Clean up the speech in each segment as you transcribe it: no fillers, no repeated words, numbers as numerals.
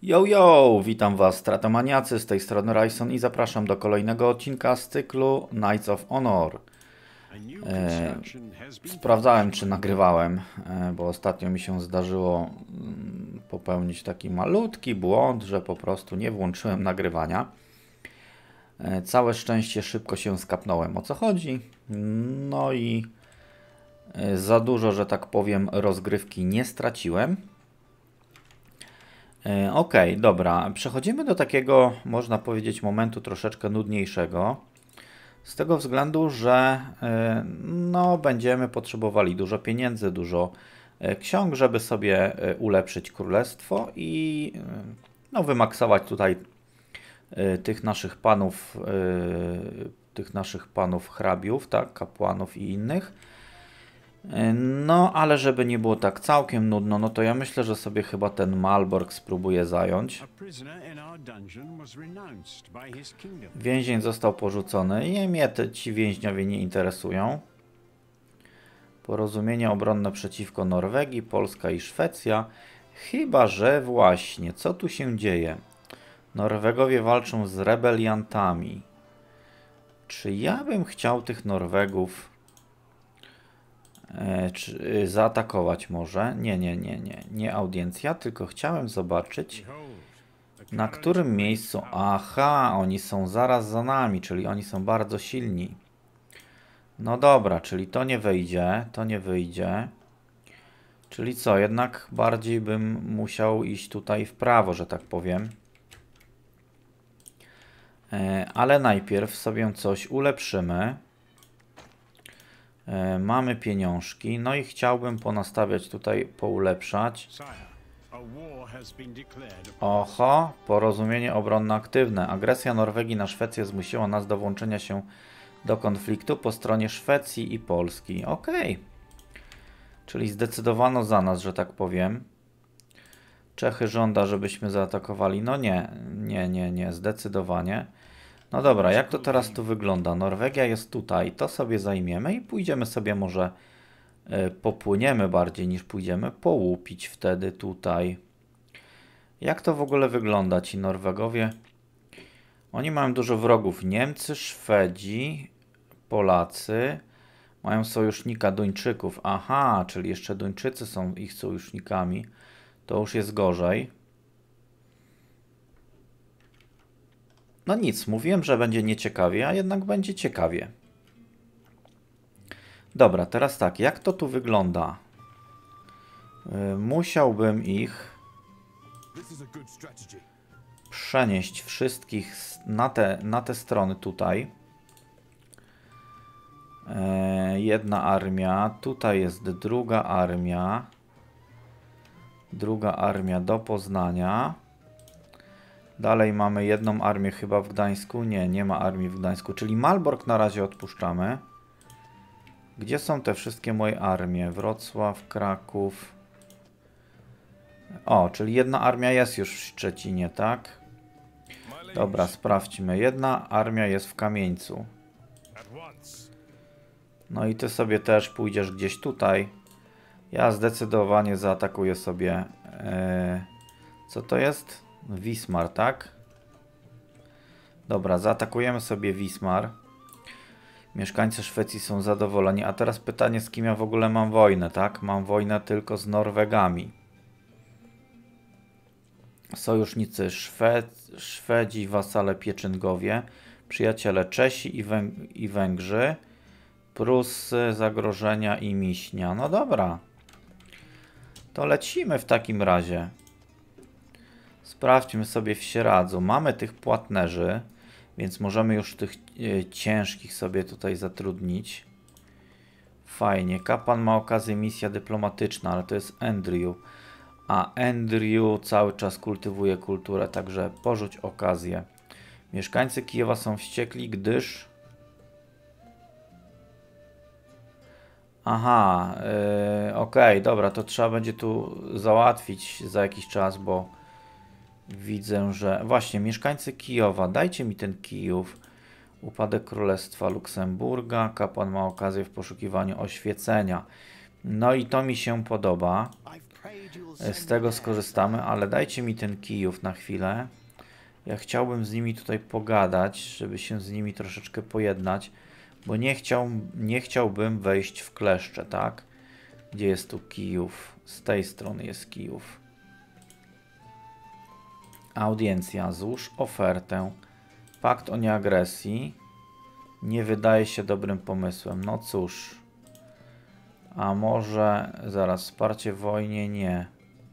Yo, witam was, stratomaniacy, z tej strony Ryson i zapraszam do kolejnego odcinka z cyklu Knights of Honor. Sprawdzałem, czy nagrywałem, bo ostatnio mi się zdarzyło popełnić taki malutki błąd, że po prostu nie włączyłem nagrywania. Całe szczęście szybko się skapnąłem, o co chodzi. No i za dużo, że tak powiem, rozgrywki nie straciłem. Okej, dobra. Przechodzimy do takiego, można powiedzieć, momentu troszeczkę nudniejszego. Z tego względu, że no, będziemy potrzebowali dużo pieniędzy, dużo ksiąg, żeby sobie ulepszyć królestwo i no, wymaksować tutaj tych naszych panów hrabiów, tak, kapłanów i innych. No, ale żeby nie było tak całkiem nudno, no to ja myślę, że sobie chyba ten Malbork spróbuję zająć. Więzień został porzucony i mnie ci więźniowie nie interesują. Porozumienie obronne przeciwko Norwegii, Polska i Szwecja. Chyba że właśnie, co tu się dzieje? Norwegowie walczą z rebeliantami. Czy ja bym chciał tych Norwegów zaatakować może? Nie audiencja, tylko chciałem zobaczyć, na którym miejscu. Aha, oni są zaraz za nami, czyli oni są bardzo silni. No dobra, czyli to nie wyjdzie, to nie wyjdzie. Czyli co, jednak bardziej bym musiał iść tutaj w prawo, że tak powiem. Ale najpierw sobie coś ulepszymy. Mamy pieniążki, no i chciałbym ponastawiać tutaj, poulepszać. Oho, porozumienie obronne aktywne. Agresja Norwegii na Szwecję zmusiła nas do włączenia się do konfliktu po stronie Szwecji i Polski. Okej. Czyli zdecydowano za nas, że tak powiem. Czechy żąda, żebyśmy zaatakowali. No nie, zdecydowanie. No dobra, jak to teraz tu wygląda? Norwegia jest tutaj, to sobie zajmiemy i pójdziemy sobie może, popłyniemy bardziej niż pójdziemy, połupić wtedy tutaj. Jak to w ogóle wygląda, ci Norwegowie? Oni mają dużo wrogów. Niemcy, Szwedzi, Polacy. Mają sojusznika Duńczyków. Aha, czyli jeszcze Duńczycy są ich sojusznikami. To już jest gorzej. No nic, mówiłem, że będzie nieciekawie, a jednak będzie ciekawie. Dobra, teraz tak, jak to tu wygląda? Musiałbym ich przenieść wszystkich na te strony tutaj. Jedna armia, tutaj jest druga armia. Druga armia do Poznania. Dalej mamy jedną armię chyba w Gdańsku. Nie ma armii w Gdańsku. Czyli Malbork na razie odpuszczamy. Gdzie są te wszystkie moje armie? Wrocław, Kraków. O, czyli jedna armia jest już w Szczecinie, tak? Dobra, sprawdźmy. Jedna armia jest w Kamieńcu. No i ty sobie też pójdziesz gdzieś tutaj. Ja zdecydowanie zaatakuję sobie... co to jest? Wismar, tak? Dobra, zaatakujemy sobie Wismar. Mieszkańcy Szwecji są zadowoleni. A teraz pytanie, z kim ja w ogóle mam wojnę, tak? Mam wojnę tylko z Norwegami. Sojusznicy Szwedzi, wasale Pieczyngowie. Przyjaciele Czesi i Węgrzy. Prusy, zagrożenia i Miśnia. No dobra. To lecimy w takim razie. Sprawdźmy sobie w Sieradzu. Mamy tych płatnerzy, więc możemy już tych ciężkich sobie tutaj zatrudnić. Fajnie. Kapłan ma okazję, misja dyplomatyczna, ale to jest Andrew. A Andrew cały czas kultywuje kulturę, także porzuć okazję. Mieszkańcy Kijowa są wściekli, gdyż... Aha, okej, dobra, to trzeba będzie tu załatwić za jakiś czas, bo widzę, że... Właśnie, mieszkańcy Kijowa, dajcie mi ten Kijów. Upadek Królestwa Luksemburga, kapłan ma okazję w poszukiwaniu oświecenia. No i to mi się podoba. Z tego skorzystamy, ale dajcie mi ten Kijów na chwilę. Ja chciałbym z nimi tutaj pogadać, żeby się z nimi troszeczkę pojednać, bo nie chciałbym wejść w kleszcze, tak? Gdzie jest tu Kijów? Z tej strony jest Kijów. Audiencja. Złóż ofertę. Pakt o nieagresji. Nie wydaje się dobrym pomysłem. No cóż. A może... Zaraz, wsparcie w wojnie? Nie.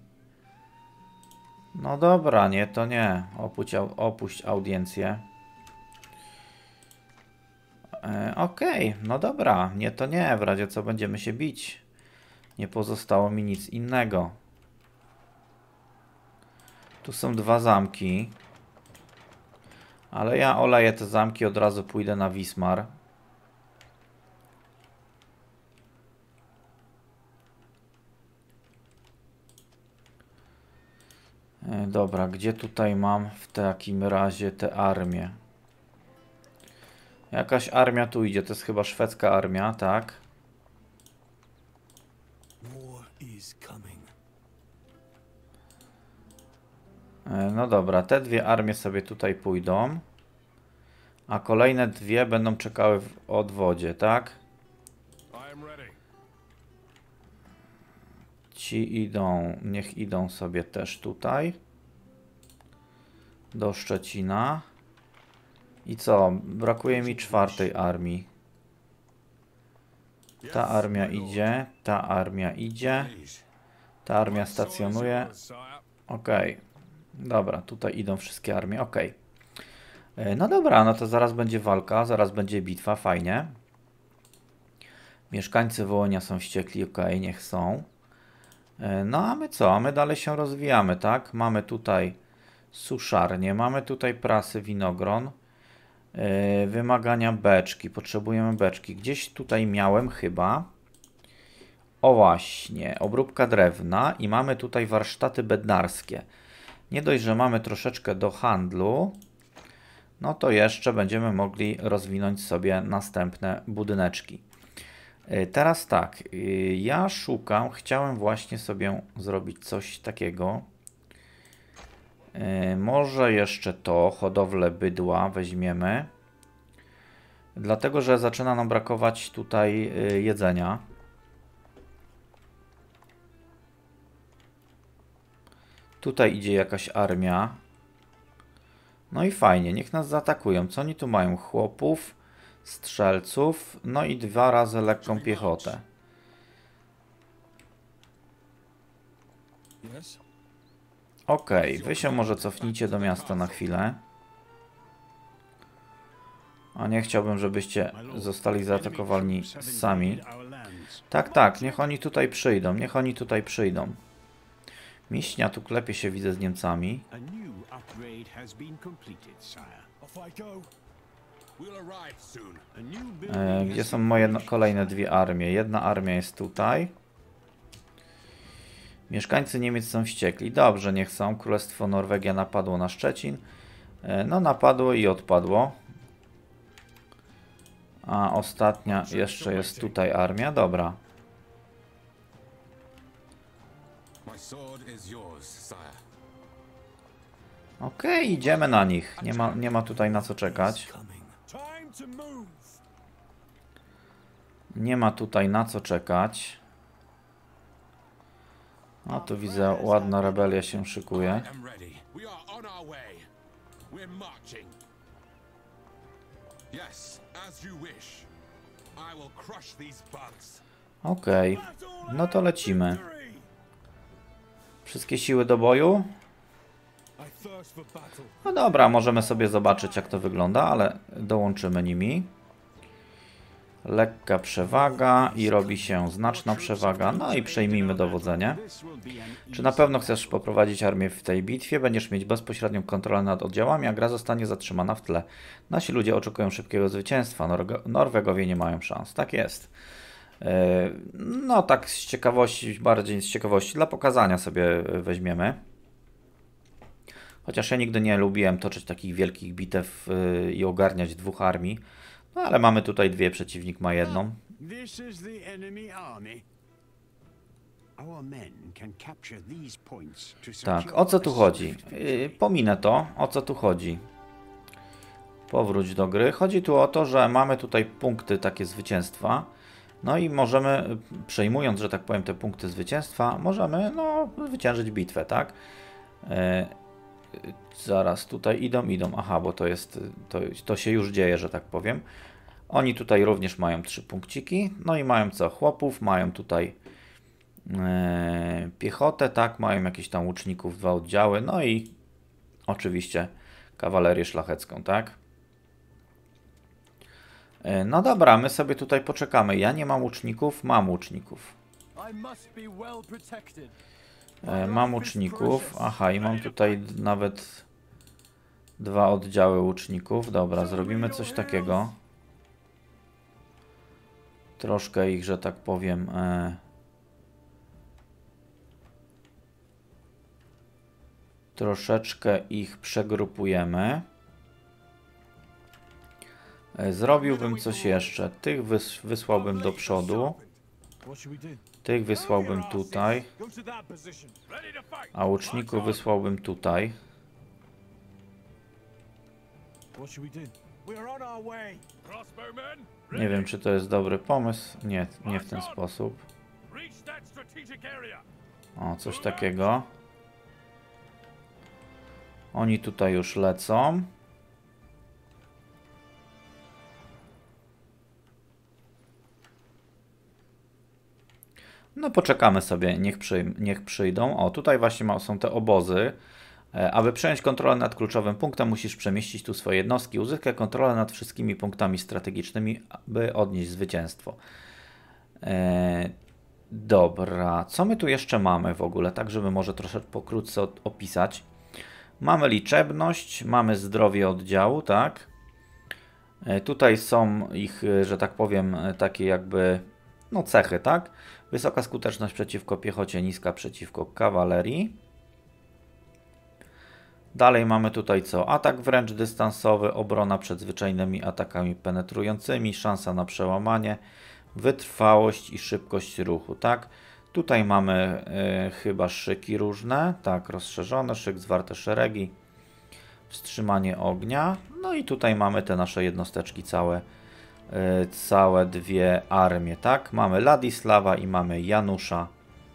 No dobra, nie, to nie. Opuść audiencję. Okej, no dobra. Nie, to nie. W razie co będziemy się bić. Nie pozostało mi nic innego. Tu są 2 zamki. Ale ja oleję te zamki, od razu pójdę na Wismar. Dobra, gdzie tutaj mam w takim razie te armie? Jakaś armia tu idzie, to jest chyba szwedzka armia, tak? No dobra, te 2 armie sobie tutaj pójdą. A kolejne 2 będą czekały w odwodzie, tak? Ci idą, niech idą sobie też tutaj. Do Szczecina. I co? Brakuje mi 4 armii. Ta armia idzie, ta armia idzie. Ta armia stacjonuje. Okej. Dobra, tutaj idą wszystkie armie, okej. No dobra, no to zaraz będzie walka, zaraz będzie bitwa, fajnie. Mieszkańcy Wołonia są wściekli, okej, niech są. No a my co? A my dalej się rozwijamy, tak? Mamy tutaj suszarnię, mamy tutaj prasy winogron. Wymagania beczki, potrzebujemy beczki. Gdzieś tutaj miałem chyba. O właśnie, obróbka drewna i mamy tutaj warsztaty bednarskie. Nie dość, że mamy troszeczkę do handlu, no to jeszcze będziemy mogli rozwinąć sobie następne budyneczki. Teraz tak, ja chciałem właśnie sobie zrobić coś takiego. Może jeszcze to, hodowlę bydła weźmiemy. Dlatego, że zaczyna nam brakować tutaj jedzenia. Tutaj idzie jakaś armia. No i fajnie, niech nas zaatakują. Co oni tu mają? Chłopów, strzelców, no i 2 razy lekką piechotę. Okej, wy się może cofnijcie do miasta na chwilę. A nie chciałbym, żebyście zostali zaatakowani sami. Tak, tak, niech oni tutaj przyjdą, niech oni tutaj przyjdą. Miśnia tu klepie się, widzę, z Niemcami. Gdzie są moje kolejne 2 armie? Jedna armia jest tutaj. Mieszkańcy Niemiec są wściekli. Dobrze, niech są. Królestwo Norwegia napadło na Szczecin. No napadło i odpadło. A ostatnia jeszcze jest tutaj armia. Dobra. Okej, idziemy na nich. Nie ma tutaj na co czekać. Nie ma tutaj na co czekać. No tu widzę, ładna rebelia się szykuje. Okej, no to lecimy. Wszystkie siły do boju? No dobra, możemy sobie zobaczyć, jak to wygląda, ale dołączymy nimi. Lekka przewaga i robi się znaczna przewaga. No i przejmijmy dowodzenie. Czy na pewno chcesz poprowadzić armię w tej bitwie? Będziesz mieć bezpośrednią kontrolę nad oddziałami, a gra zostanie zatrzymana w tle. Nasi ludzie oczekują szybkiego zwycięstwa. Norwegowie nie mają szans. Tak jest. No tak z ciekawości, bardziej z ciekawości, dla pokazania sobie weźmiemy. Chociaż ja nigdy nie lubiłem toczyć takich wielkich bitew i ogarniać 2 armii. No ale mamy tutaj 2, przeciwnik ma 1. Tak, o co tu chodzi? Pominę to, o co tu chodzi. Powróć do gry. Chodzi tu o to, że mamy tutaj punkty takie zwycięstwa. No i możemy, przejmując, że tak powiem, te punkty zwycięstwa, możemy, no, zwyciężyć bitwę, tak? Zaraz, tutaj idą. Aha, bo to jest, to się już dzieje, że tak powiem. Oni tutaj również mają 3 punkciki. No i mają co? Chłopów, mają tutaj piechotę, tak? Mają jakieś tam łuczników, 2 oddziały. No i oczywiście kawalerię szlachecką, tak? No dobra, my sobie tutaj poczekamy. Ja nie mam łuczników, mam łuczników. Mam łuczników. Aha, i mam tutaj nawet 2 oddziały łuczników. Dobra, zrobimy coś takiego. Troszkę ich, że tak powiem, troszeczkę ich przegrupujemy. Zrobiłbym coś jeszcze. Tych wysłałbym do przodu. Tych wysłałbym tutaj. A łuczników wysłałbym tutaj. Nie wiem, czy to jest dobry pomysł. Nie, nie w ten sposób. O, coś takiego. Oni tutaj już lecą. No poczekamy sobie, niech przyjdą. O, tutaj właśnie są te obozy. Aby przejąć kontrolę nad kluczowym punktem, musisz przemieścić tu swoje jednostki. Uzyskaj kontrolę nad wszystkimi punktami strategicznymi, by odnieść zwycięstwo. Dobra, co my tu jeszcze mamy w ogóle? Tak, żeby może troszeczkę pokrótce opisać. Mamy liczebność, mamy zdrowie oddziału, tak? Tutaj są ich, że tak powiem, takie jakby, no cechy, tak? Wysoka skuteczność przeciwko piechocie, niska przeciwko kawalerii. Dalej mamy tutaj co? Atak wręcz dystansowy, obrona przed zwyczajnymi atakami penetrującymi, szansa na przełamanie, wytrwałość i szybkość ruchu, tak? Tutaj mamy chyba szyki różne, tak, rozszerzone, szyk, zwarte szeregi, wstrzymanie ognia. No i tutaj mamy te nasze jednosteczki całe 2 armie, tak? Mamy Ladisława i mamy Janusza.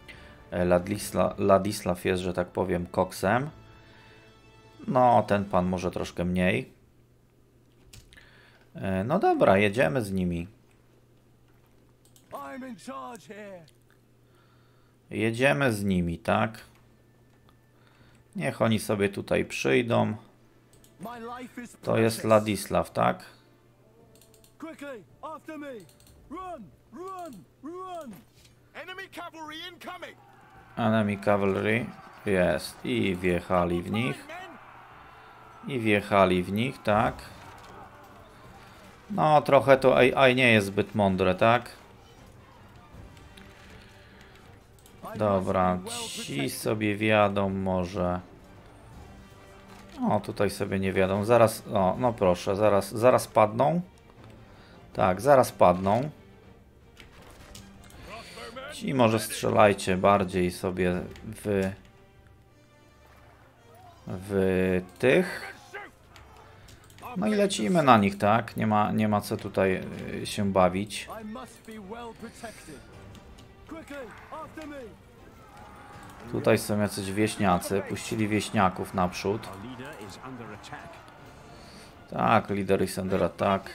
Ladisław jest, że tak powiem, koksem. No, ten pan może troszkę mniej. No dobra, jedziemy z nimi. Jedziemy z nimi, tak? Niech oni sobie tutaj przyjdą. To jest Ladisław, tak? Enemy cavalry jest. I wjechali w nich. Tak. No, trochę to AI nie jest zbyt mądre, tak? Dobra, ci sobie wjadą może. O, tutaj sobie nie wjadą. Zaraz, o, no proszę, zaraz padną. Tak, zaraz padną. Ci może strzelajcie bardziej sobie w tych. No i lecimy na nich, tak? Nie ma co tutaj się bawić. Tutaj są jacyś wieśniacy. Puścili wieśniaków naprzód. Tak, lider is under attack.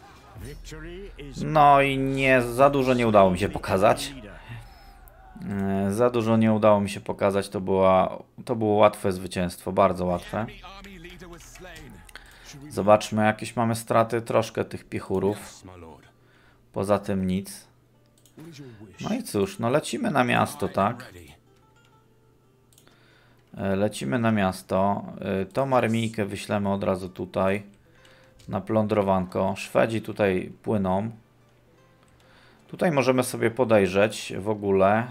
No i za dużo nie udało mi się pokazać. Za dużo nie udało mi się pokazać. To było łatwe zwycięstwo, bardzo łatwe. Zobaczmy, jakieś mamy straty, troszkę tych piechurów. Poza tym nic. No i cóż, no lecimy na miasto, tak? Lecimy na miasto. Tą armijkę wyślemy od razu tutaj na plądrowanko. Szwedzi tutaj płyną. Tutaj możemy sobie podejrzeć w ogóle,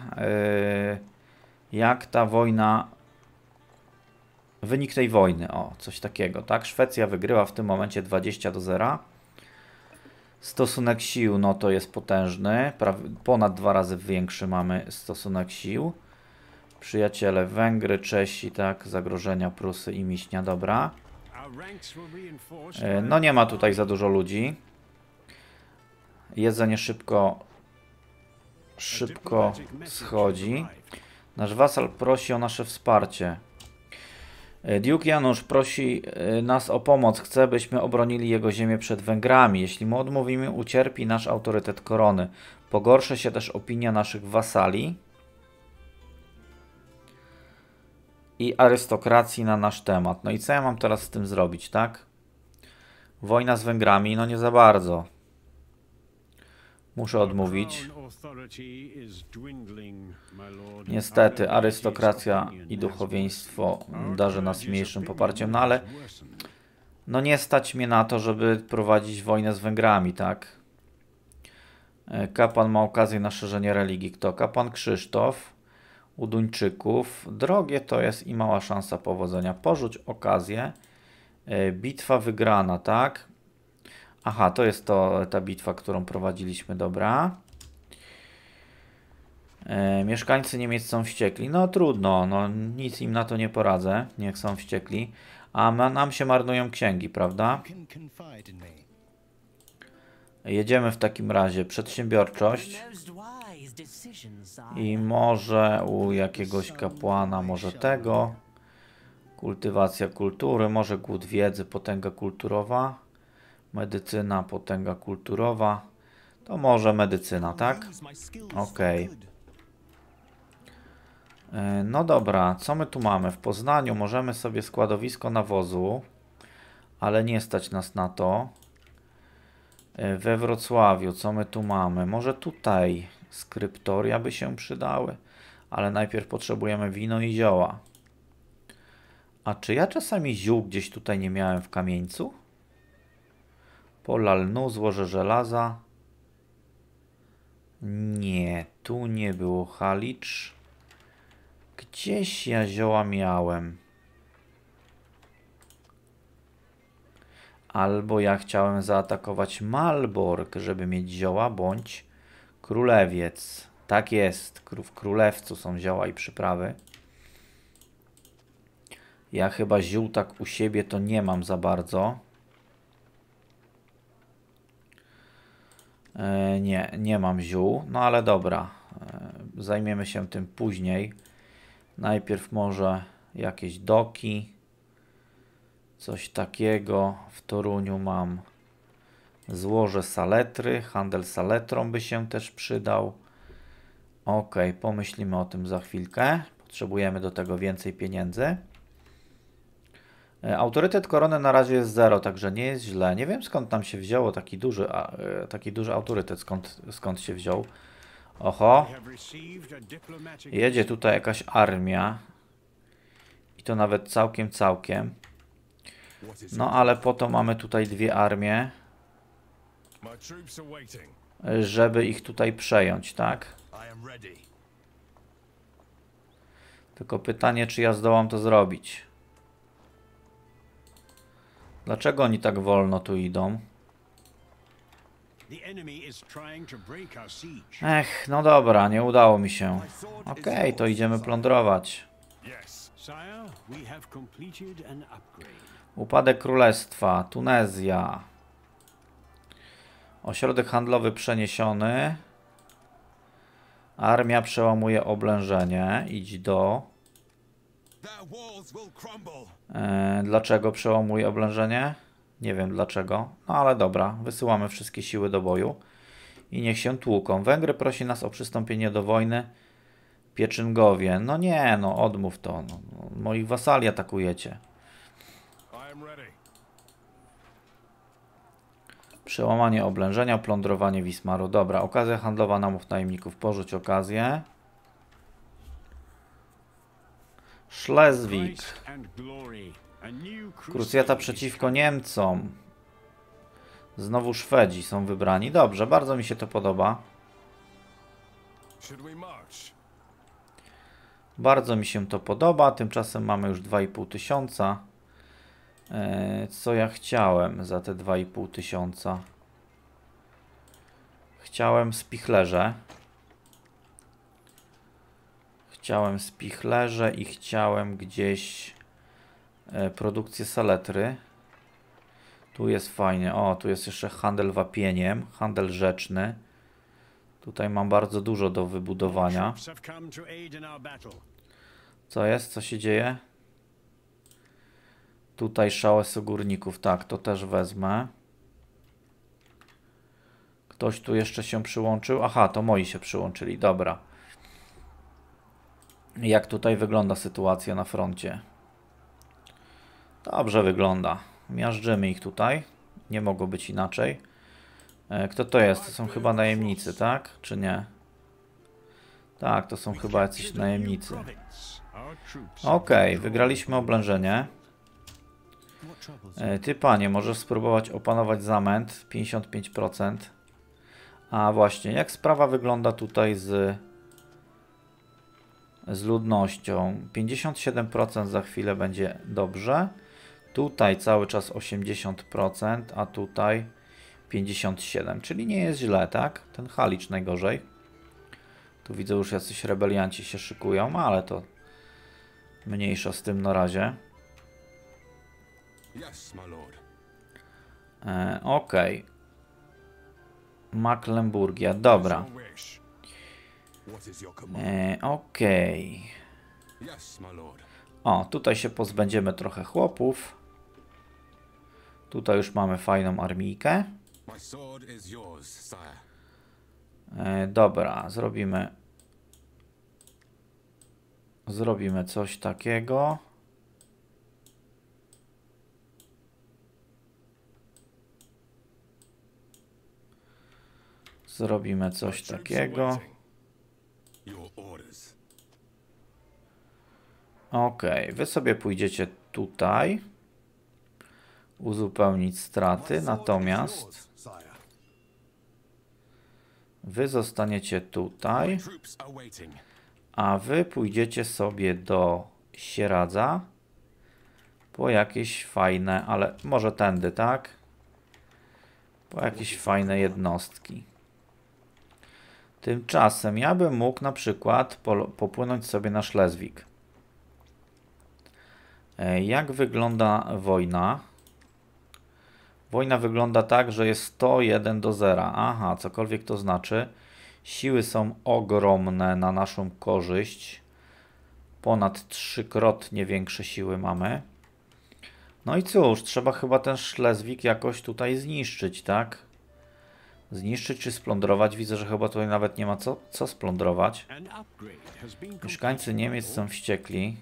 jak ta wojna, wynik tej wojny, o, coś takiego, tak? Szwecja wygrywa w tym momencie 20-0. Stosunek sił, no to jest potężny. Ponad 2 razy większy mamy stosunek sił. Przyjaciele Węgry, Czesi, tak, zagrożenia Prusy i Miśnia, dobra. No nie ma tutaj za dużo ludzi. Jedzenie szybko schodzi. Nasz wasal prosi o nasze wsparcie. Duke Janusz prosi nas o pomoc. Chce, byśmy obronili jego ziemię przed Węgrami. Jeśli mu odmówimy, ucierpi nasz autorytet korony. Pogorszy się też opinia naszych wasali i arystokracji na nasz temat. No i co ja mam teraz z tym zrobić, tak? Wojna z Węgrami? No nie za bardzo. Muszę odmówić. Niestety, arystokracja i duchowieństwo darzy nas mniejszym poparciem, no ale no nie stać mnie na to, żeby prowadzić wojnę z Węgrami, tak? Kapłan ma okazję na szerzenie religii. Kto? Kapłan Krzysztof u Duńczyków. Drogie to jest i mała szansa powodzenia. Porzuć okazję. Bitwa wygrana, tak? Aha, to jest ta bitwa, którą prowadziliśmy, dobra. Mieszkańcy Niemiec są wściekli. No trudno, no nic im na to nie poradzę. Niech są wściekli. A nam się marnują księgi, prawda? Jedziemy w takim razie. Przedsiębiorczość. I może u jakiegoś kapłana, może tego. Kultywacja kultury, może głód wiedzy, potęga kulturowa. Medycyna, potęga kulturowa. To może medycyna, tak? Okej. No dobra, co my tu mamy? W Poznaniu możemy sobie składowisko nawozu, ale nie stać nas na to. We Wrocławiu, co my tu mamy? Może tutaj skryptoria by się przydały, ale najpierw potrzebujemy wino i zioła. A czy ja czasami ziół gdzieś tutaj nie miałem w kamieńcu? Pola lnu, złoże żelaza. Nie, tu nie było. Halicz. Gdzieś ja zioła miałem. Albo ja chciałem zaatakować Malbork, żeby mieć zioła, bądź Królewiec. Tak jest. W Królewcu są zioła i przyprawy. Ja chyba ziół tak u siebie to nie mam za bardzo. Nie mam ziół, no ale dobra, zajmiemy się tym później. Najpierw może jakieś doki, coś takiego. W Toruniu mam złoże saletry, handel saletrą by się też przydał. Ok, pomyślimy o tym za chwilkę, potrzebujemy do tego więcej pieniędzy. Autorytet korony na razie jest 0, także nie jest źle. Nie wiem skąd tam się wzięło taki duży autorytet, skąd się wziął. Oho, jedzie tutaj jakaś armia i to nawet całkiem. No ale po to mamy tutaj 2 armie, żeby ich tutaj przejąć, tak? Tylko pytanie, czy ja zdołam to zrobić. Dlaczego oni tak wolno tu idą? Ech, no dobra, nie udało mi się. Okej, to idziemy plądrować. Upadek królestwa, Tunezja. Ośrodek handlowy przeniesiony. Armia przełamuje oblężenie. Idź do... Dlaczego przełamuje oblężenie? Nie wiem dlaczego. No ale dobra, wysyłamy wszystkie siły do boju. I niech się tłuką. Węgry prosi nas o przystąpienie do wojny. Pieczyngowie. No nie, no odmów to. No, moich wasali atakujecie. Przełamanie oblężenia, plądrowanie Wismaru. Dobra, okazja handlowa, namów najemników. Porzuć okazję. Szlezwik. Krucjata przeciwko Niemcom. Znowu Szwedzi są wybrani. Dobrze, bardzo mi się to podoba. Bardzo mi się to podoba. Tymczasem mamy już 2500. Co ja chciałem za te 2500? Chciałem spichlerze. I chciałem gdzieś produkcję saletry. Tu jest fajnie. O, tu jest jeszcze handel wapieniem, handel rzeczny. Tutaj mam bardzo dużo do wybudowania. Co jest? Co się dzieje? Tutaj szałas górników. Tak, to też wezmę. Ktoś tu jeszcze się przyłączył? Aha, to moi się przyłączyli. Dobra. Jak tutaj wygląda sytuacja na froncie? Dobrze wygląda. Miażdżymy ich tutaj. Nie mogło być inaczej. Kto to jest? To są chyba najemnicy, tak? Czy nie? Tak, to są chyba jacyś najemnicy. Okej, wygraliśmy oblężenie. Ty, panie, możesz spróbować opanować zamęt. 55%. A właśnie, jak sprawa wygląda tutaj z ludnością? 57% za chwilę będzie dobrze. Tutaj cały czas 80%, a tutaj 57%, czyli nie jest źle, tak? Ten Halicz najgorzej. Tu widzę, już jacyś rebelianci się szykują, ale to mniejsza z tym na razie. Okej. Mecklenburgia, dobra. Okej. O, tutaj się pozbędziemy trochę chłopów. Tutaj już mamy fajną armijkę. Dobra, zrobimy coś takiego. Zrobimy coś takiego. Okej, wy sobie pójdziecie tutaj. Uzupełnić straty, natomiast wy zostaniecie tutaj, a wy pójdziecie sobie do Sieradza po jakieś fajne, ale może tędy, tak? Po jakieś fajne jednostki. Tymczasem ja bym mógł na przykład popłynąć sobie na Szlezwik. Jak wygląda wojna? Wojna wygląda tak, że jest 101-0. Aha, cokolwiek to znaczy. Siły są ogromne na naszą korzyść. Ponad 3-krotnie większe siły mamy. No i cóż, trzeba chyba ten Szlezwik jakoś tutaj zniszczyć, tak? Zniszczyć czy splądrować? Widzę, że chyba tutaj nawet nie ma co splądrować. Mieszkańcy Niemiec są wściekli.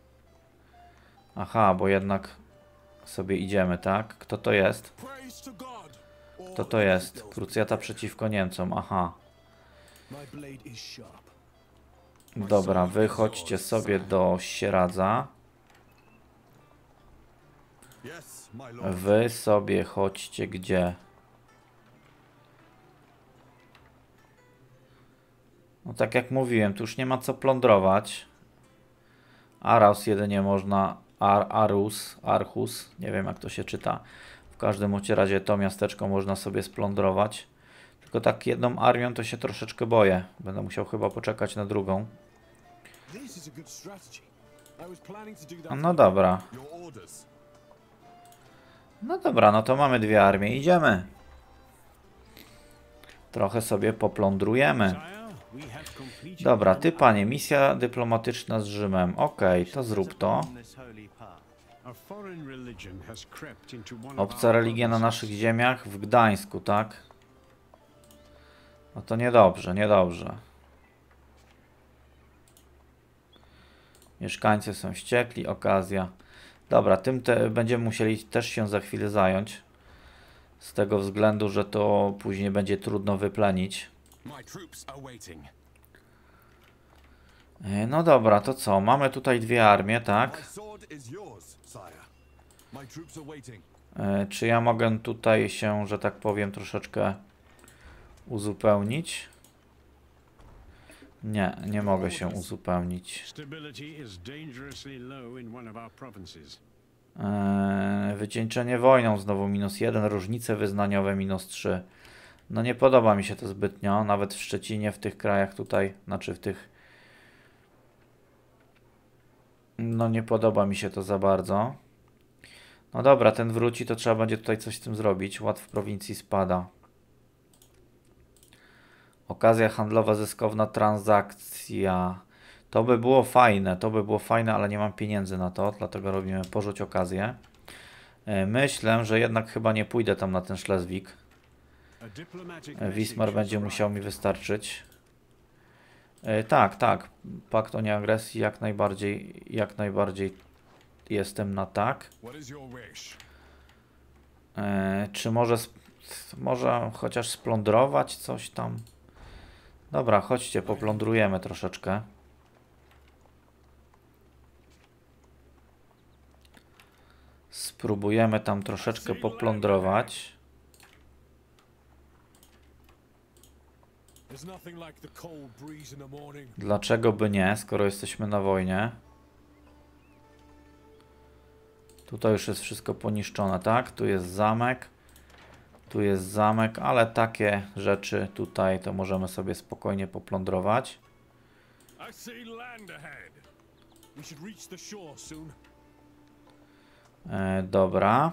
Aha, bo jednak sobie idziemy, tak? Kto to jest? Kto to jest? Krucjata przeciwko Niemcom, aha. Dobra, wy chodźcie sobie do Sieradza. Wy sobie chodźcie gdzie? No tak jak mówiłem, tu już nie ma co plądrować. Araus jedynie można... Archus, nie wiem jak to się czyta. W każdym razie to miasteczko można sobie splądrować. Tylko tak jedną armią to się troszeczkę boję. Będę musiał chyba poczekać na drugą. No dobra. No dobra, no to mamy dwie armie. Idziemy. Trochę sobie poplądrujemy. Dobra, ty panie, misja dyplomatyczna z Rzymem. Okej, to zrób to. Obca religia na naszych ziemiach w Gdańsku, tak? No to niedobrze, niedobrze. Mieszkańcy są wściekli, okazja. Dobra, tym będziemy musieli też się za chwilę zająć. Z tego względu, że to później będzie trudno wyplenić. No dobra, to co? Mamy tutaj dwie armie, tak? Czy ja mogę tutaj się, że tak powiem, troszeczkę uzupełnić? Nie, nie mogę się uzupełnić. Wycieńczenie wojną znowu -1, różnice wyznaniowe -3. No nie podoba mi się to zbytnio, nawet w Szczecinie, w tych krajach tutaj, znaczy w tych... No nie podoba mi się to za bardzo. No dobra, ten wróci, to trzeba będzie tutaj coś z tym zrobić. Ład w prowincji spada. Okazja handlowa, zyskowna transakcja. To by było fajne, ale nie mam pieniędzy na to, dlatego robimy porzuć okazję. Myślę, że jednak chyba nie pójdę tam na ten Szlezwik. Wismar będzie musiał mi wystarczyć. Tak, tak. Pakt o nieagresji jak najbardziej jestem na tak. Czy może chociaż splądrować coś tam? Dobra, chodźcie, poplądrujemy troszeczkę. Spróbujemy tam troszeczkę poplądrować. Dlaczego by nie, skoro jesteśmy na wojnie? Tutaj już jest wszystko poniszczone, tak? Tu jest zamek. Tu jest zamek, ale takie rzeczy tutaj to możemy sobie spokojnie poplądrować. Dobra.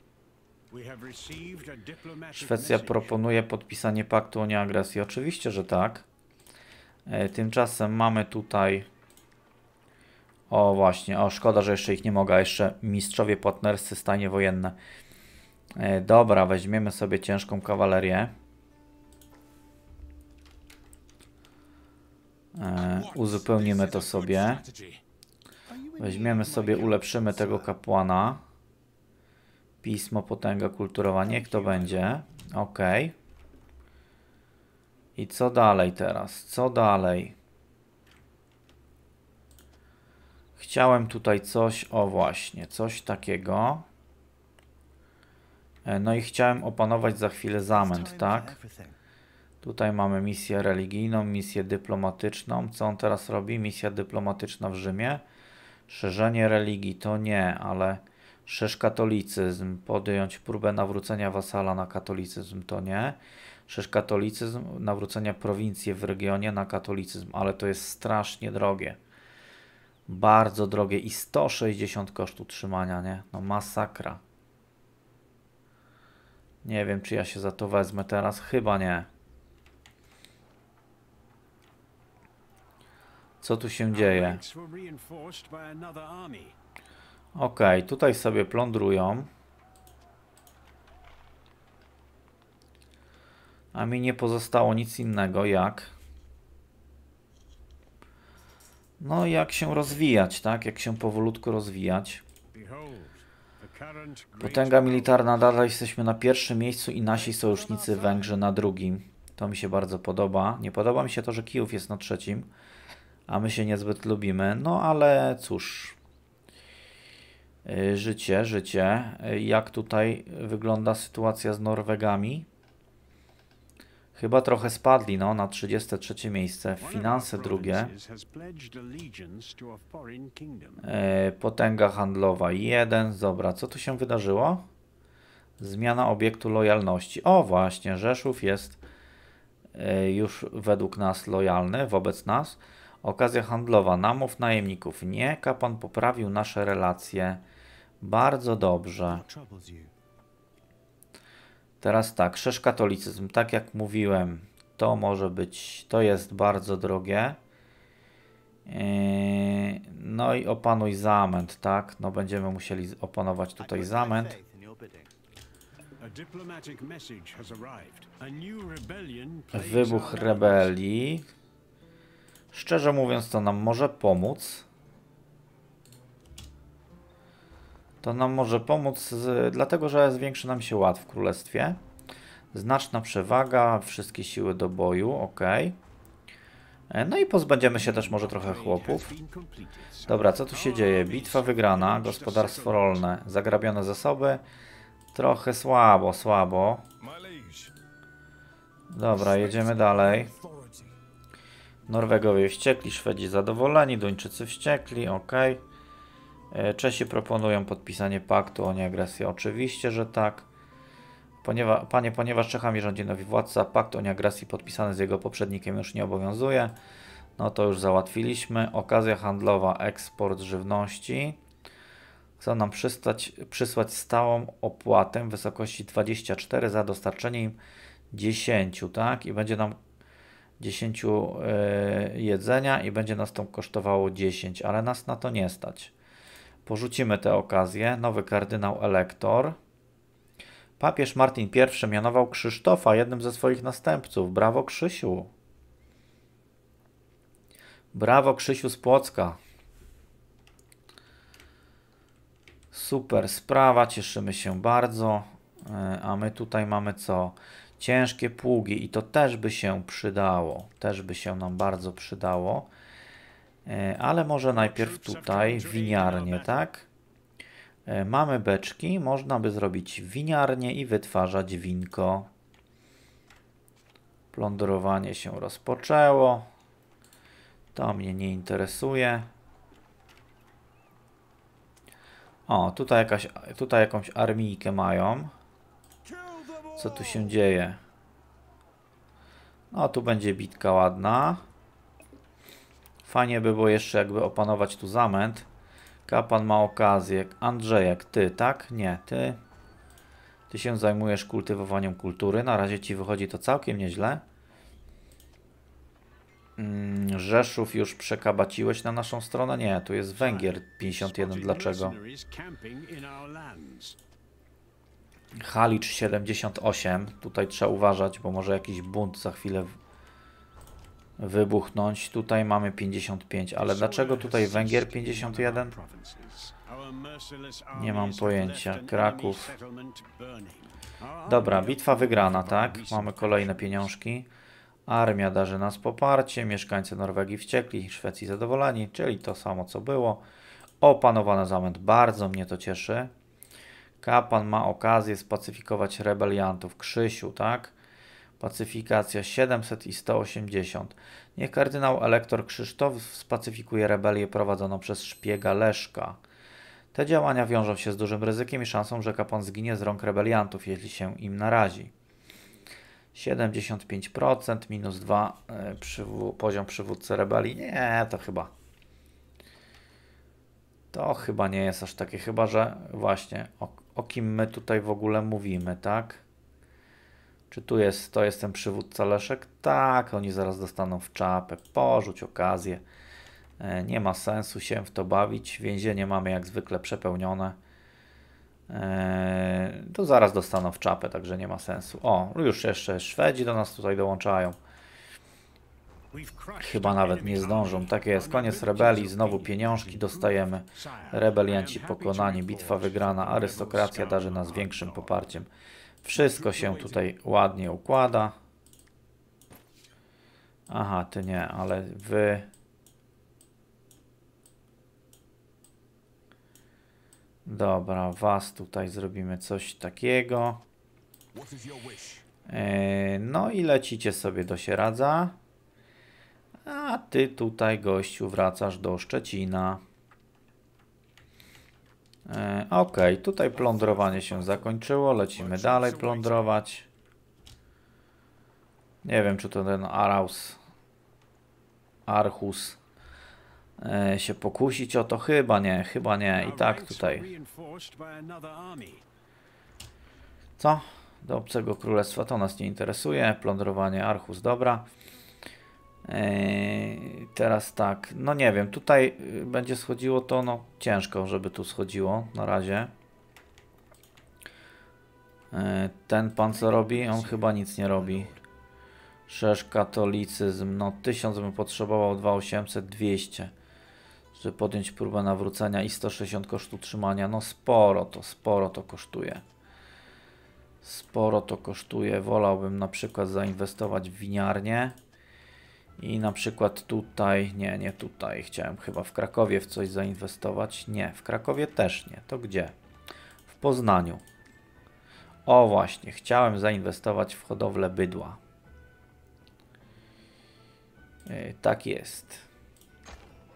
Szwecja proponuje podpisanie paktu o nieagresji. Oczywiście, że tak. Tymczasem mamy tutaj... O właśnie, o szkoda, że jeszcze ich nie mogę. Jeszcze mistrzowie płatnerscy, stajnie wojenne. Dobra, weźmiemy sobie ciężką kawalerię. Uzupełnimy to sobie. Weźmiemy sobie, ulepszymy tego kapłana. Pismo, potęga kulturowa, niech to będzie. Ok. I co dalej teraz? Co dalej? Chciałem tutaj coś, o właśnie, coś takiego. No i chciałem opanować za chwilę zamęt, tak? Tutaj mamy misję religijną, misję dyplomatyczną. Co on teraz robi? Misja dyplomatyczna w Rzymie. Szerzenie religii to nie, ale szerz katolicyzm. Podjąć próbę nawrócenia wasala na katolicyzm to nie. Szerz katolicyzm, nawrócenia prowincji w regionie na katolicyzm, ale to jest strasznie drogie. Bardzo drogie i 160 koszt utrzymania, nie? No masakra. Nie wiem, czy ja się za to wezmę teraz. Chyba nie. Co tu się dzieje? Ok, tutaj sobie plądrują. A mi nie pozostało nic innego jak... No jak się rozwijać, tak? Jak się powolutku rozwijać. Potęga militarna, dalej jesteśmy na pierwszym miejscu i nasi sojusznicy Węgrzy na drugim. To mi się bardzo podoba. Nie podoba mi się to, że Kijów jest na trzecim, a my się niezbyt lubimy. No ale cóż. Życie, życie. Jak tutaj wygląda sytuacja z Norwegami? Chyba trochę spadli, no, na 33 miejsce. Finanse drugie. Potęga handlowa 1. Dobra, co tu się wydarzyło? Zmiana obiektu lojalności. O, właśnie, Rzeszów jest już według nas lojalny, wobec nas. Okazja handlowa. Namów najemników. Nie, kapłan poprawił nasze relacje. Bardzo dobrze. Teraz tak, szerz katolicyzm, tak jak mówiłem, to może być, to jest bardzo drogie. No i opanuj zamęt, tak? No będziemy musieli opanować tutaj zamęt. Wybuch rebelii. Szczerze mówiąc, to nam może pomóc. To nam może pomóc, dlatego że zwiększy nam się ład w królestwie. Znaczna przewaga, wszystkie siły do boju, ok. No i pozbędziemy się też może trochę chłopów. Dobra, co tu się dzieje? Bitwa wygrana, gospodarstwo rolne, zagrabione zasoby. Trochę słabo, słabo. Dobra, jedziemy dalej. Norwegowie wściekli, Szwedzi zadowoleni, Duńczycy wściekli, ok. Czesi proponują podpisanie paktu o nieagresję. Oczywiście, że tak. Ponieważ Czechami rządzi nowy władca, pakt o nieagresji podpisany z jego poprzednikiem już nie obowiązuje. No to już załatwiliśmy. Okazja handlowa, eksport żywności. Chcą nam przysłać stałą opłatę w wysokości 24 za dostarczenie im 10, tak? I będzie nam 10 jedzenia i będzie nas to kosztowało 10, ale nas na to nie stać. Porzucimy tę okazję. Nowy kardynał elektor. Papież Martin I mianował Krzysztofa jednym ze swoich następców. Brawo, Krzysiu. Brawo, Krzysiu z Płocka. Super sprawa, cieszymy się bardzo. A my tutaj mamy co? Ciężkie pługi i to też by się przydało. Też by się nam bardzo przydało. Ale może najpierw tutaj winiarnię, tak? Mamy beczki, można by zrobić winiarnię i wytwarzać winko. Plądrowanie się rozpoczęło. To mnie nie interesuje. O, tutaj jakąś armijkę mają. Co tu się dzieje? No, tu będzie bitka ładna. Fajnie by było jeszcze jakby opanować tu zamęt. Kapłan ma okazję. Andrzejek, ty, tak? Nie, ty. Ty się zajmujesz kultywowaniem kultury. Na razie ci wychodzi to całkiem nieźle. Rzeszów już przekabaciłeś na naszą stronę? Nie, tu jest Węgier 51. Dlaczego? Halicz 78. Tutaj trzeba uważać, bo może jakiś bunt za chwilę wybuchnąć. Tutaj mamy 55, ale dlaczego tutaj Węgier 51? Nie mam pojęcia. Kraków. Dobra, bitwa wygrana, tak? Mamy kolejne pieniążki. Armia darzy nas poparcie, mieszkańcy Norwegii wściekli, Szwecji zadowoleni, czyli to samo co było. Opanowany zamęt, bardzo mnie to cieszy. Kapłan ma okazję spacyfikować rebeliantów. Krzysiu, tak? Pacyfikacja 700 i 180. Niech kardynał elektor Krzysztof spacyfikuje rebelię prowadzoną przez szpiega Leszka. Te działania wiążą się z dużym ryzykiem i szansą, że kapłan zginie z rąk rebeliantów, jeśli się im narazi. 75%, minus 2 poziom przywódcy rebelii. Nie, to chyba nie jest aż takie, chyba że właśnie o kim my tutaj w ogóle mówimy, tak? Czy to jest ten przywódca Leszek? Tak, oni zaraz dostaną w czapę. Porzuć okazję. Nie ma sensu się w to bawić. Więzienie mamy jak zwykle przepełnione. To zaraz dostaną w czapę, także nie ma sensu. O, już jeszcze Szwedzi do nas tutaj dołączają. Chyba nawet nie zdążą. Tak jest, koniec rebelii, znowu pieniążki dostajemy. Rebelianci pokonani, bitwa wygrana, arystokracja darzy nas większym poparciem. Wszystko się tutaj ładnie układa. Aha, ty nie, ale wy... Dobra, was tutaj zrobimy coś takiego. No i lecicie sobie do Sieradza. A ty tutaj, gościu, wracasz do Szczecina. Ok, tutaj plądrowanie się zakończyło. Lecimy dalej plądrować. Nie wiem, czy to ten Archus się pokusić o to. Chyba nie. I tak tutaj. Co? Do obcego królestwa to nas nie interesuje. Plądrowanie Archus, dobra. Teraz tak, no nie wiem, tutaj będzie schodziło to, no ciężko, żeby tu schodziło na razie. Ten pan co robi? On chyba nic nie robi. Szerz katolicyzm, no 1000 bym potrzebował, 2800, 200. Żeby podjąć próbę nawrócenia i 160 kosztu utrzymania, no sporo to kosztuje. Sporo to kosztuje, wolałbym na przykład zainwestować w winiarnię. I na przykład tutaj, nie tutaj, chciałem chyba w Krakowie w coś zainwestować. Nie, w Krakowie też nie. To gdzie? W Poznaniu. O właśnie, chciałem zainwestować w hodowlę bydła. Tak jest.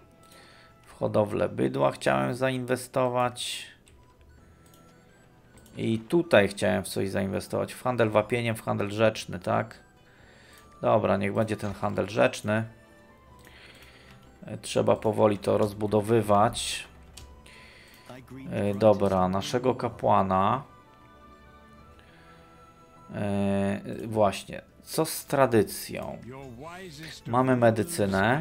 W hodowlę bydła chciałem zainwestować. I tutaj chciałem w coś zainwestować. W handel wapieniem, w handel rzeczny, tak? Dobra, niech będzie ten handel rzeczny. Trzeba powoli to rozbudowywać. Dobra, naszego kapłana. Właśnie, co z tradycją? Mamy medycynę.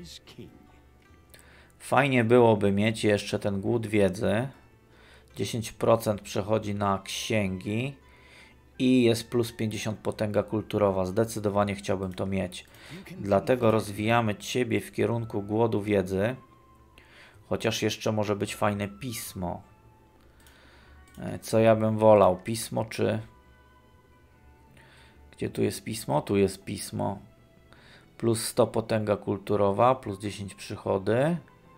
Fajnie byłoby mieć jeszcze ten głód wiedzy. 10% przechodzi na księgi. I jest plus 50 potęga kulturowa. Zdecydowanie chciałbym to mieć. Dlatego rozwijamy Ciebie w kierunku głodu wiedzy. Chociaż jeszcze może być fajne pismo. Co ja bym wolał? Pismo czy... Gdzie tu jest pismo? Tu jest pismo. Plus 100 potęga kulturowa, plus 10 przychody.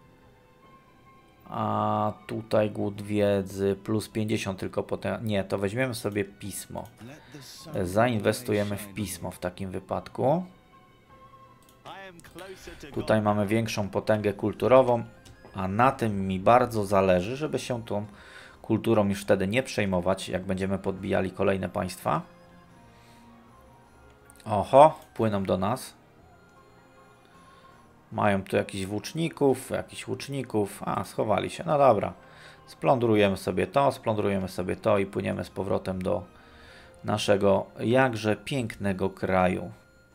A tutaj głód wiedzy, plus 50 tylko potęga. Nie, to weźmiemy sobie pismo. Zainwestujemy w pismo w takim wypadku. Tutaj mamy większą potęgę kulturową, a na tym mi bardzo zależy, żeby się tą kulturą już wtedy nie przejmować, jak będziemy podbijali kolejne państwa. Oho, płyną do nas. Mają tu jakichś łuczników. A, schowali się. No dobra. Splądrujemy sobie to i płyniemy z powrotem do naszego jakże pięknego kraju.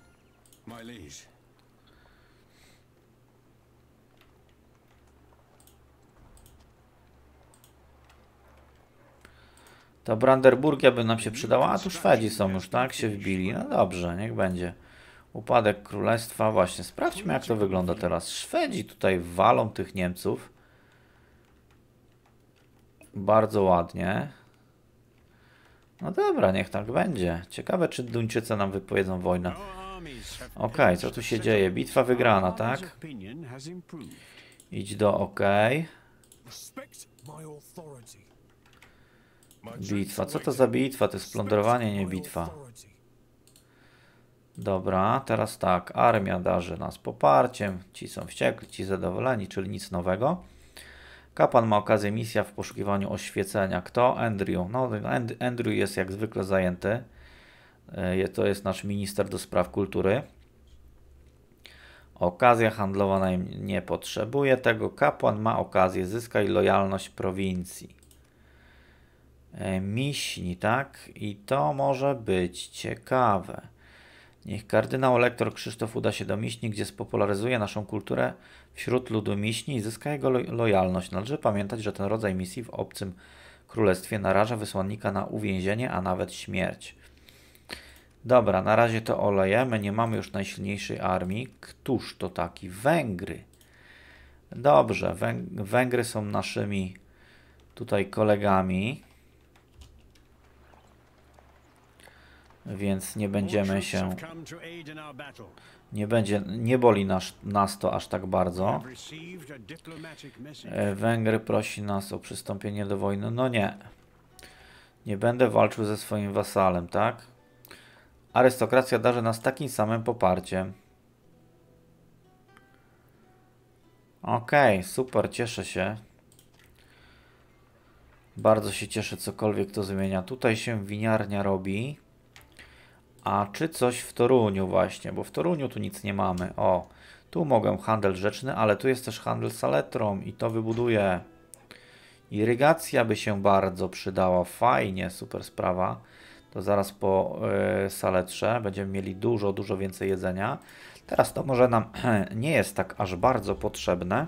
Ta Brandenburgia by nam się przydała. A tu Szwedzi są już, tak? Się wbili. No dobrze, niech będzie. Upadek królestwa. Właśnie, sprawdźmy jak to wygląda teraz. Szwedzi tutaj walą tych Niemców. Bardzo ładnie. No dobra, niech tak będzie. Ciekawe, czy Duńczycy nam wypowiedzą wojnę. Okej, co tu się dzieje? Bitwa wygrana, tak? Idź do OK. Bitwa. Co to za bitwa? To jest plądrowanie, nie bitwa. Dobra, teraz tak. Armia darzy nas poparciem. Ci są wściekli, ci zadowoleni, czyli nic nowego. Kapłan ma okazję misja w poszukiwaniu oświecenia. Kto? Andrew. No, Andrew jest jak zwykle zajęty. To jest nasz minister do spraw kultury. Okazja handlowa nie potrzebuje tego. Kapłan ma okazję. Zyskaj lojalność prowincji. Miśni, tak? I to może być ciekawe. Niech kardynał lektor Krzysztof uda się do Miśni, gdzie spopularyzuje naszą kulturę wśród ludu Miśni i zyska jego lojalność. Należy pamiętać, że ten rodzaj misji w obcym królestwie naraża wysłannika na uwięzienie, a nawet śmierć. Dobra, na razie to olejemy. Nie mamy już najsilniejszej armii. Któż to taki? Węgry. Dobrze, Węgry są naszymi tutaj kolegami. Więc nie będziemy się... Nie boli nas to aż tak bardzo. Węgry prosi nas o przystąpienie do wojny. No nie. Nie będę walczył ze swoim wasalem, tak? Arystokracja darzy nas takim samym poparciem. Okej, super, cieszę się. Bardzo się cieszę, cokolwiek to zmienia. Tutaj się winiarnia robi. A czy coś w Toruniu właśnie, bo w Toruniu tu nic nie mamy. O, tu mogę handel rzeczny, ale tu jest też handel saletrą i to wybuduję. Irygacja by się bardzo przydała. Fajnie, super sprawa. To zaraz po saletrze będziemy mieli dużo więcej jedzenia. Teraz to może nam nie jest tak aż bardzo potrzebne,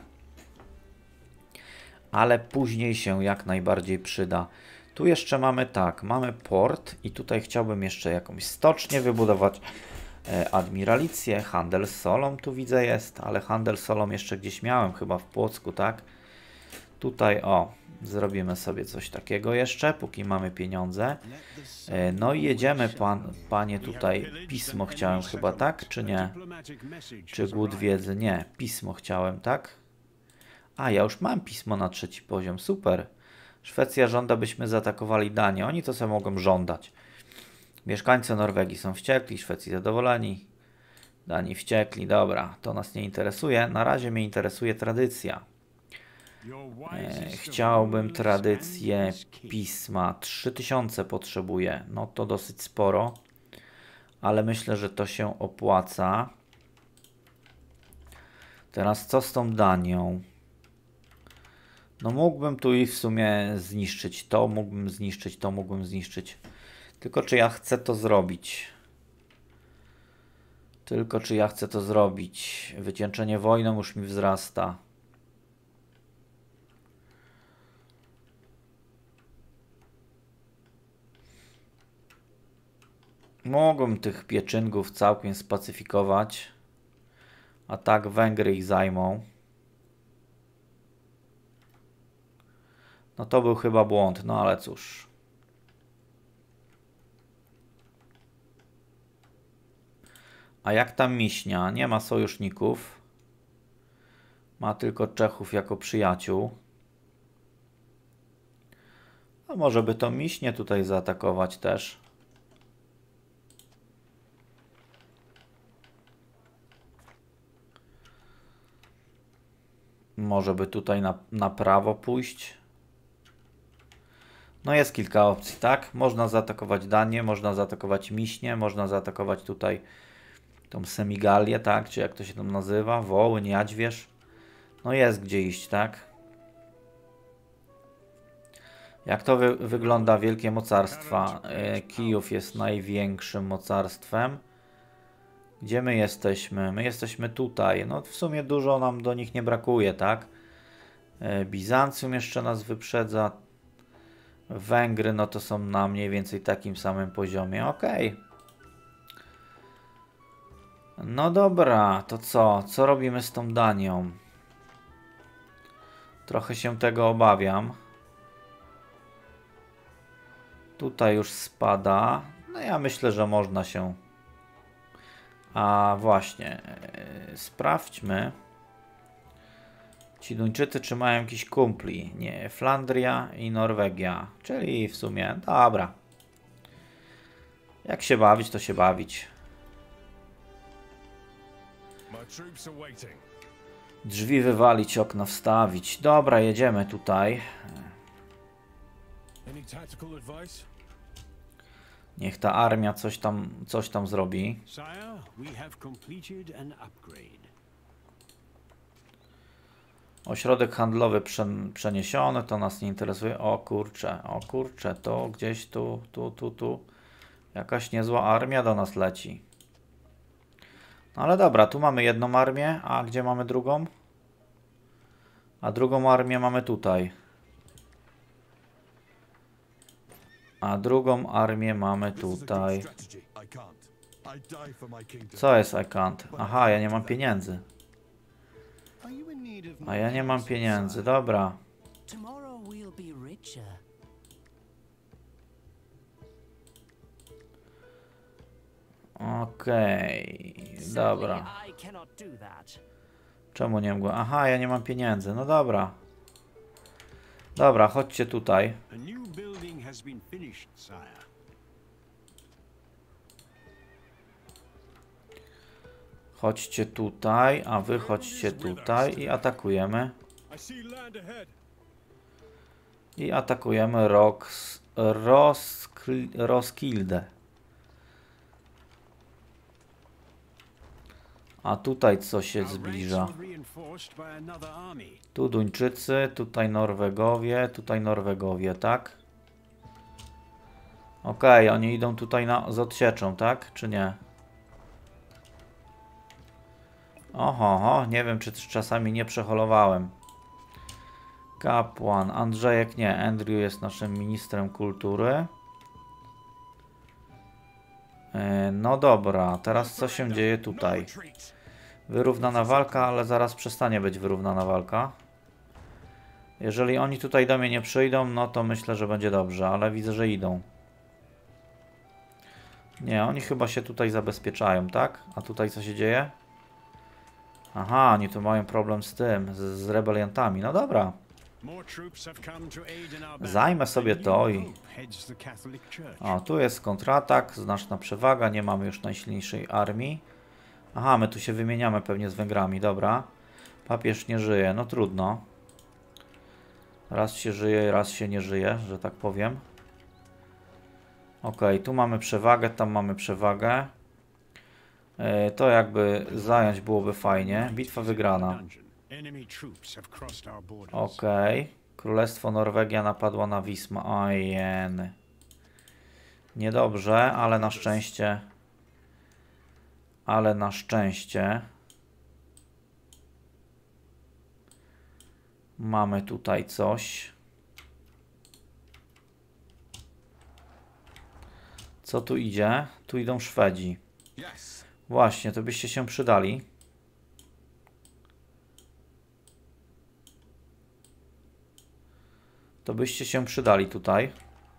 ale później się jak najbardziej przyda. Tu jeszcze mamy tak, mamy port i tutaj chciałbym jeszcze jakąś stocznię wybudować, admiralicję, handel solą tu widzę jest, ale handel solą jeszcze gdzieś miałem chyba w Płocku, tak? Tutaj o, zrobimy sobie coś takiego jeszcze, póki mamy pieniądze. No i jedziemy, panie tutaj, pismo chciałem chyba, tak? Czy nie? Czy głód wiedzy? Nie, pismo chciałem, tak? A, ja już mam pismo na 3. poziom, super. Szwecja żąda, byśmy zaatakowali Danię. Oni to sobie mogą żądać. Mieszkańcy Norwegii są wściekli, Szwecji zadowoleni. Danii wściekli, dobra, to nas nie interesuje. Na razie mnie interesuje tradycja. Chciałbym tradycję pisma. 3000 potrzebuję. No to dosyć sporo. Ale myślę, że to się opłaca. Teraz co z tą Danią? No mógłbym tu i w sumie zniszczyć to, mógłbym zniszczyć to, mógłbym zniszczyć. Tylko czy ja chcę to zrobić? Tylko czy ja chcę to zrobić? Wycieńczenie wojną już mi wzrasta. Mogłem tych pieczynków całkiem spacyfikować. A tak Węgry ich zajmą. No to był chyba błąd, no ale cóż. A jak tam Miśnia? Nie ma sojuszników. Ma tylko Czechów jako przyjaciół. A może by to Miśnię tutaj zaatakować też. Może by tutaj na prawo pójść. No jest kilka opcji, tak? Można zaatakować Danię, można zaatakować Miśnię, można zaatakować tutaj tą Semigalię, tak? Czy jak to się tam nazywa? Wołyń, Jadźwierz. No jest gdzie iść, tak? Jak to wygląda wielkie mocarstwa? Kijów jest największym mocarstwem. Gdzie my jesteśmy? My jesteśmy tutaj. No w sumie dużo nam do nich nie brakuje, tak? Bizancjum jeszcze nas wyprzedza. Węgry, no to są na mniej więcej takim samym poziomie. Okej. No dobra, to co? Co robimy z tą Danią? Trochę się tego obawiam. Tutaj już spada. No ja myślę, że można się... A właśnie, sprawdźmy. Ci Duńczycy czy mają jakiś kumpli? Nie, Flandria i Norwegia. Czyli w sumie, dobra. Jak się bawić, to się bawić. Drzwi wywalić, okna wstawić. Dobra, jedziemy tutaj. Niech ta armia coś tam zrobi. Ośrodek handlowy przeniesiony, to nas nie interesuje. O kurczę, to gdzieś tu. Jakaś niezła armia do nas leci. No ale dobra, tu mamy jedną armię, a gdzie mamy drugą? A drugą armię mamy tutaj. A drugą armię mamy tutaj. Co jest I can't? Aha, ja nie mam pieniędzy. A ja nie mam pieniędzy, dobra. Okej, dobra. Czemu nie mogę? Aha, ja nie mam pieniędzy, no dobra. Dobra, chodźcie tutaj. Chodźcie tutaj, a wy chodźcie tutaj i atakujemy. I atakujemy Roskilde. A tutaj co się zbliża? Tu Duńczycy, tutaj Norwegowie, tak? Okej, oni idą tutaj z odsieczą, tak? Czy nie? Oho, nie wiem, czy czasami nie przeholowałem. Kapłan, Andrzejek nie, Andrew jest naszym ministrem kultury. No dobra, teraz co się dzieje tutaj? Wyrównana walka, ale zaraz przestanie być wyrównana walka. Jeżeli oni tutaj do mnie nie przyjdą, no to myślę, że będzie dobrze, ale widzę, że idą. Nie, oni chyba się tutaj zabezpieczają, tak? A tutaj co się dzieje? Aha, oni tu mają problem z tym, z rebeliantami. No dobra. Zajmę sobie to i... O, tu jest kontratak, znaczna przewaga, nie mamy już najsilniejszej armii. Aha, my tu się wymieniamy pewnie z Węgrami, dobra. Papież nie żyje, no trudno. Raz się żyje, raz się nie żyje, że tak powiem. Ok, tu mamy przewagę, tam mamy przewagę. To jakby zająć byłoby fajnie. Bitwa wygrana. Ok. Królestwo Norwegia napadło na Wismę. Ojej. Niedobrze, ale na szczęście. Ale na szczęście. Mamy tutaj coś. Co tu idzie? Tu idą Szwedzi. Właśnie, to byście się przydali. To byście się przydali tutaj.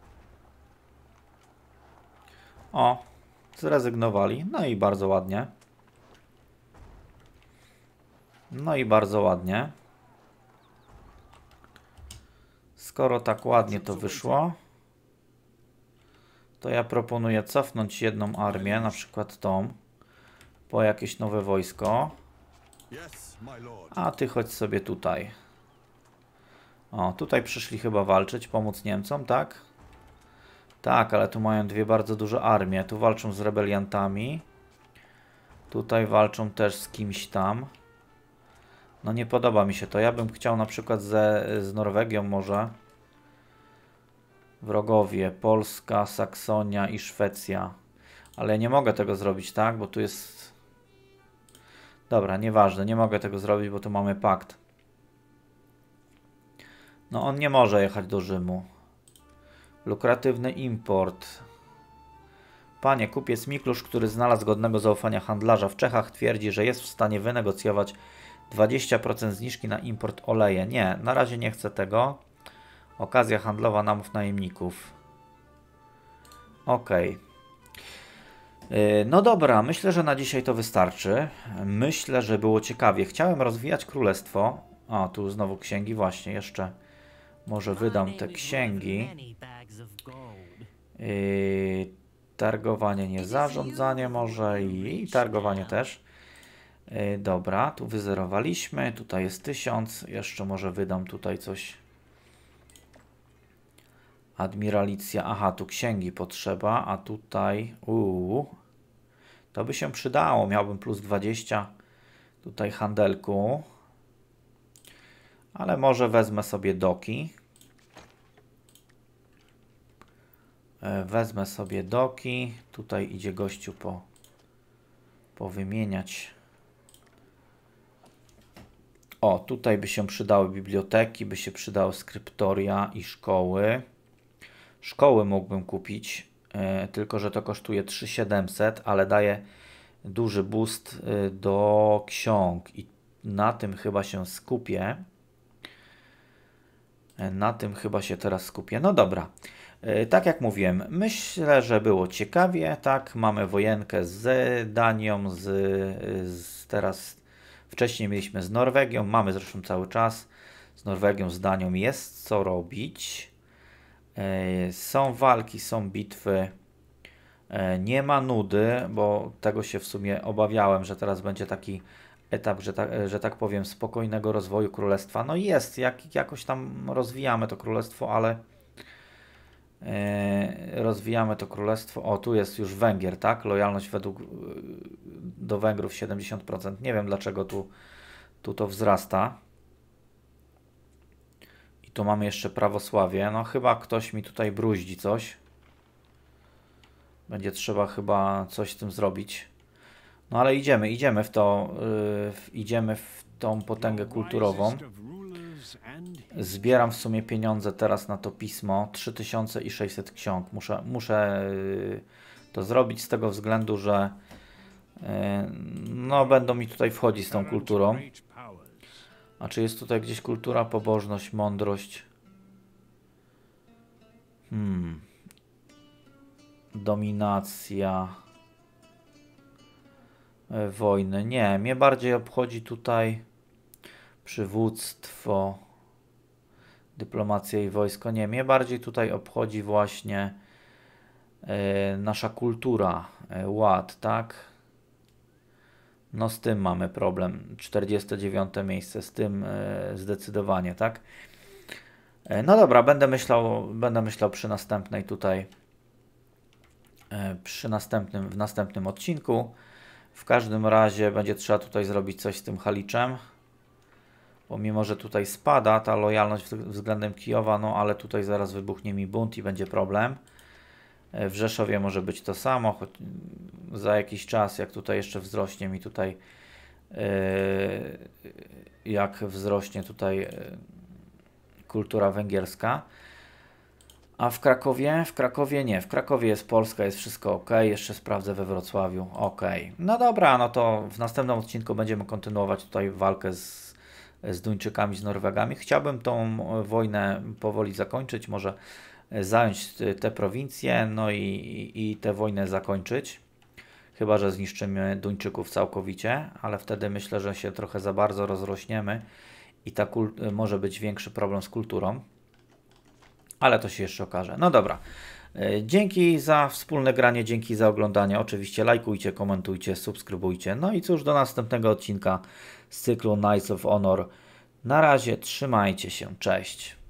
O, zrezygnowali. No i bardzo ładnie. No i bardzo ładnie. Skoro tak ładnie to wyszło, to ja proponuję cofnąć jedną armię, na przykład tą, po jakieś nowe wojsko. A ty chodź sobie tutaj. O, tutaj przyszli chyba walczyć, pomóc Niemcom, tak? Tak, ale tu mają dwie bardzo duże armie. Tu walczą z rebeliantami. Tutaj walczą też z kimś tam. No nie podoba mi się to. Ja bym chciał na przykład z Norwegią może. Wrogowie. Polska, Saksonia i Szwecja. Ale nie mogę tego zrobić, tak? Bo tu jest... Dobra, nieważne. Nie mogę tego zrobić, bo tu mamy pakt. No on nie może jechać do Rzymu. Lukratywny import. Panie, kupiec Miklusz, który znalazł godnego zaufania handlarza w Czechach, twierdzi, że jest w stanie wynegocjować 20% zniżki na import oleje. Nie, na razie nie chcę tego. Okazja handlowa, namów najemników. Ok. No dobra, myślę, że na dzisiaj to wystarczy. Myślę, że było ciekawie. Chciałem rozwijać królestwo. O, tu znowu księgi, właśnie, jeszcze może wydam te księgi. Targowanie, nie zarządzanie może i targowanie też. Dobra, tu wyzerowaliśmy, tutaj jest 1000, jeszcze może wydam tutaj coś. Admiralicja, aha, tu księgi potrzeba, a tutaj, to by się przydało, miałbym plus 20 tutaj handelku. Ale może wezmę sobie doki. Wezmę sobie doki. Tutaj idzie gościu powymieniać. O, tutaj by się przydały biblioteki, by się przydały skryptoria i szkoły. Szkoły mógłbym kupić, tylko że to kosztuje 3700, ale daje duży boost do ksiąg i na tym chyba się skupię. Na tym chyba się teraz skupię. No dobra. Tak jak mówiłem, myślę, że było ciekawie. Tak, mamy wojenkę z Danią, teraz wcześniej mieliśmy z Norwegią, mamy zresztą cały czas. Z Norwegią, z Danią jest co robić. Są walki, są bitwy. Nie ma nudy, bo tego się w sumie obawiałem, że teraz będzie taki etap, że tak powiem, spokojnego rozwoju królestwa. No jest, jakoś tam rozwijamy to królestwo, ale rozwijamy to królestwo. O, tu jest już Węgier, tak? Lojalność do Węgrów 70%. Nie wiem dlaczego tu to wzrasta. I tu mamy jeszcze prawosławie. No chyba ktoś mi tutaj bruździ coś. Będzie trzeba chyba coś z tym zrobić. No ale idziemy w to, idziemy w tą potęgę kulturową. Zbieram w sumie pieniądze teraz na to pismo. 3600 ksiąg. Muszę to zrobić z tego względu, że no będą mi tutaj wchodzić z tą kulturą. A czy jest tutaj gdzieś kultura, pobożność, mądrość? Dominacja. Wojny. Nie, mnie bardziej obchodzi tutaj przywództwo, dyplomacja i wojsko. Nie, mnie bardziej tutaj obchodzi właśnie nasza kultura, ład, tak? No z tym mamy problem. 49 miejsce, z tym zdecydowanie, tak? No dobra, będę myślał przy następnej tutaj, w następnym odcinku. W każdym razie będzie trzeba tutaj zrobić coś z tym Haliczem. Pomimo, że tutaj spada ta lojalność względem Kijowa, no ale tutaj zaraz wybuchnie mi bunt i będzie problem. W Rzeszowie może być to samo, choć za jakiś czas, jak tutaj jeszcze wzrośnie mi tutaj, jak wzrośnie tutaj kultura węgierska. A w Krakowie? W Krakowie nie. W Krakowie jest Polska, jest wszystko ok. Jeszcze sprawdzę we Wrocławiu. Ok. No dobra, no to w następnym odcinku będziemy kontynuować tutaj walkę z Duńczykami, z Norwegami. Chciałbym tą wojnę powoli zakończyć, może zająć te prowincje, no i tę wojnę zakończyć. Chyba że zniszczymy Duńczyków całkowicie, ale wtedy myślę, że się trochę za bardzo rozrośniemy i może być większy problem z kulturą. Ale to się jeszcze okaże. No dobra. Dzięki za wspólne granie, dzięki za oglądanie. Oczywiście lajkujcie, komentujcie, subskrybujcie. No i cóż, do następnego odcinka z cyklu Knights of Honor. Na razie, trzymajcie się. Cześć.